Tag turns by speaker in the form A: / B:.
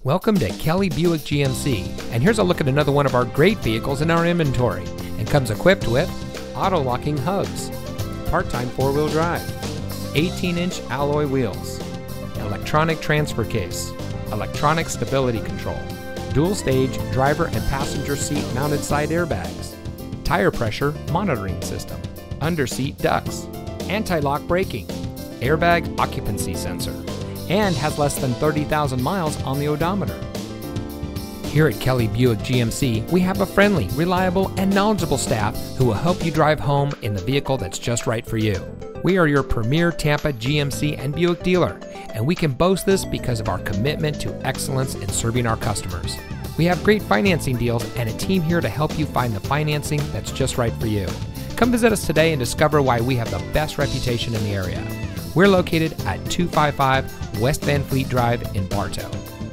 A: Welcome to Kelly Buick GMC, and here's a look at another one of our great vehicles in our inventory, and comes equipped with auto-locking hubs, part-time four-wheel drive, 18-inch alloy wheels, electronic transfer case, electronic stability control, dual-stage driver and passenger seat mounted side airbags, tire pressure monitoring system, under-seat ducts, anti-lock braking, airbag occupancy sensor, and has less than 30,000 miles on the odometer. Here at Kelly Buick GMC, we have a friendly, reliable, and knowledgeable staff who will help you drive home in the vehicle that's just right for you. We are your premier Tampa GMC and Buick dealer, and we can boast this because of our commitment to excellence in serving our customers. We have great financing deals and a team here to help you find the financing that's just right for you. Come visit us today and discover why we have the best reputation in the area. We're located at 255 West Van Fleet Drive in Bartow.